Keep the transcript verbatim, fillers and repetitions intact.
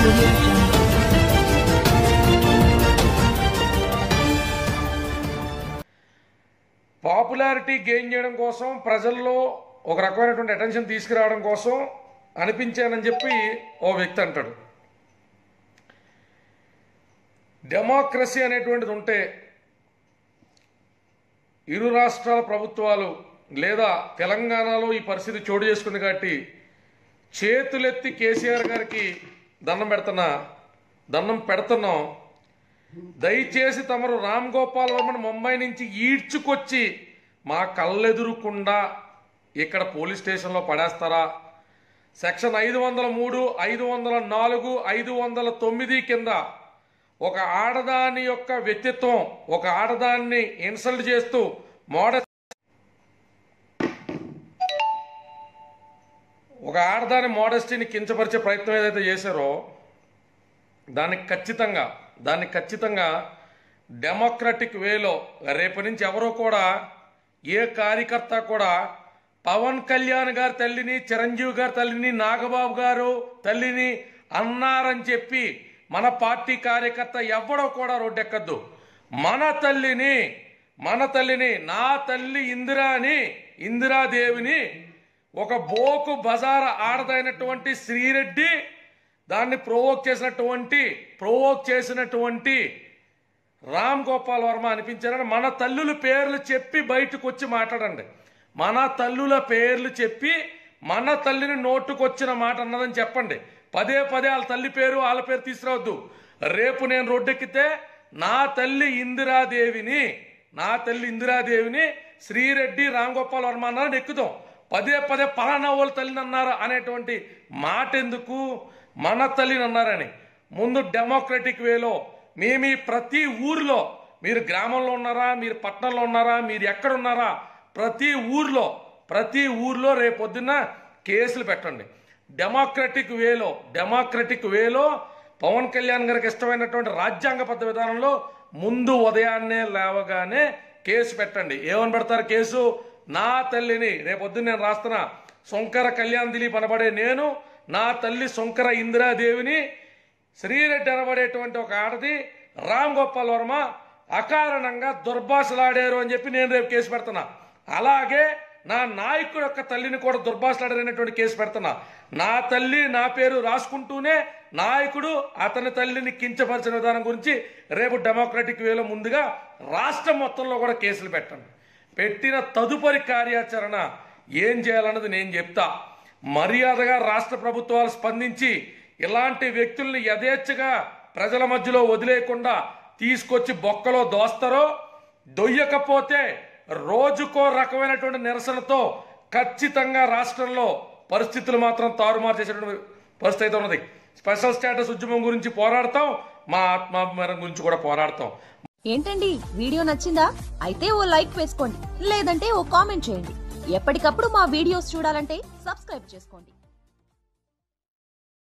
Audio Jungle. Popularity gain చేయడం కోసం ప్రజల్లో ఒక రకమైనటువంటి అటెన్షన్ తీసుకురావడం కోసం అనిపించానని చెప్పి ఓ వ్యక్తి అంటాడు. డెమోక్రసీ అనేటువంటిది ఉంటే ఇరు రాష్ట్రాల ప్రభుత్వాలు లేదా తెలంగాణలో ఈ పరిస్థితి చోటు చేసుకుంది కాబట్టి చేతులెత్తి కేసీఆర్ గారికి దండం పెడుతున్నా దండం పెడుతున్నాం. దయచేసి తమరు రామ్ గోపాల్ వర్మను ముంబై నుంచి ఈడ్చుకొచ్చి మా కళ్ళెదురుకుండా ఇక్కడ పోలీస్ స్టేషన్లో పడేస్తారా? సెక్షన్ ఐదు వందల మూడు ఐదు వందల నాలుగు ఐదు వందల తొమ్మిది కింద ఒక ఆడదాని యొక్క వ్యక్తిత్వం, ఒక ఆడదాన్ని ఇన్సల్ట్ చేస్తూ మోడస్ ఒక ఆడదాని మోడస్టీని కించపరిచే ప్రయత్నం ఏదైతే చేశారో దానికి ఖచ్చితంగా దాన్ని ఖచ్చితంగా డెమోక్రటిక్ వేలో రేపటి నుంచి ఎవరో కూడా ఏ కార్యకర్త కూడా పవన్ కళ్యాణ్ గారి తల్లిని, చిరంజీవి గారి తల్లిని, నాగబాబు గారు తల్లిని అన్నారని చెప్పి మన పార్టీ కార్యకర్త ఎవడో కూడా రోడ్డెక్కద్దు. మన తల్లిని మన తల్లిని నా తల్లి ఇందిరాని ఇందిరాదేవిని ఒక బోకు బజార ఆడదైనటువంటి శ్రీరెడ్డి దాన్ని ప్రొవోక్ చేసినటువంటి ప్రొవోక్ చేసినటువంటి రామ్ గోపాల్ వర్మ అనిపించారని మన తల్లుల పేర్లు చెప్పి బయటకు వచ్చి మాట్లాడండి. మన తల్లుల పేర్లు చెప్పి మన తల్లిని నోటుకొచ్చిన మాట అన్నదని చెప్పండి. పదే పదే వాళ్ళ తల్లి పేరు వాళ్ళ పేరు తీసుకురావద్దు. రేపు నేను రోడ్డెక్కితే నా తల్లి ఇందిరాదేవిని నా తల్లి ఇందిరాదేవిని శ్రీరెడ్డి రామ్ గోపాల్ వర్మ అన్నారని ఎక్కుదాం. పదే పదే పలానా వాళ్ళ తల్లిని అన్నారు అనేటువంటి మాట ఎందుకు? మన తల్లిని అన్నారని ముందు డెమోక్రటిక్ వేలో మేము ప్రతి ఊర్లో, మీరు గ్రామంలో ఉన్నారా, మీరు పట్టణంలో ఉన్నారా, మీరు ఎక్కడున్నారా, ప్రతి ఊర్లో ప్రతి ఊర్లో రేపొద్దున కేసులు పెట్టండి. డెమోక్రటిక్ వేలో డెమోక్రటిక్ వేలో పవన్ కళ్యాణ్ గారికి ఇష్టమైనటువంటి రాజ్యాంగబద్ధ విధానంలో ముందు ఉదయాన్నే లేవగానే కేసు పెట్టండి. ఏమని పెడతారు కేసు? నా తల్లిని రేపొద్దున నేను రాస్తున్నా శంకర కళ్యాణ్ దిలీప్ అనబడే నేను నా తల్లి శంకర ఇందిరాదేవిని శ్రీరెడ్డి అనబడేటువంటి ఒక ఆడది రామ్ గోపాల్ వర్మ అకారణంగా దుర్భాషలాడారు అని చెప్పి నేను రేపు కేసు పెడుతున్నా. అలాగే నా నాయకుడు యొక్క తల్లిని కూడా దుర్భాషలాడారనేటువంటి కేసు పెడుతున్నా. నా తల్లి నా పేరు రాసుకుంటూనే నాయకుడు అతని తల్లిని కించపరిచిన విధానం గురించి రేపు డెమోక్రటిక్ వేలో ముందుగా రాష్ట్రం మొత్తంలో కూడా కేసులు పెట్టండి. పెట్టిన తదుపరి కార్యాచరణ ఏం చేయాలన్నది నేను చెప్తా. మర్యాదగా రాష్ట్ర ప్రభుత్వాలు స్పందించి ఇలాంటి వ్యక్తుల్ని యథేచ్ఛగా ప్రజల మధ్యలో వదిలేయకుండా తీసుకొచ్చి బొక్కలో దోస్తారో, దొయ్యకపోతే రోజుకో రకమైనటువంటి నిరసనతో ఖచ్చితంగా రాష్ట్రంలో పరిస్థితులు మాత్రం తారుమారు చేసేటువంటి పరిస్థితి అయితే ఉన్నది. స్పెషల్ స్టేటస్ ఉద్యమం గురించి పోరాడతాం, మా ఆత్మాభిమానం గురించి కూడా పోరాడతాం. ఏంటండి వీడియో నచ్చిందా? అయితే ఓ లైక్ వేసుకోండి, లేదంటే ఓ కామెంట్ చేయండి. ఎప్పటికప్పుడు మా వీడియోస్ చూడాలంటే సబ్స్క్రైబ్ చేసుకోండి.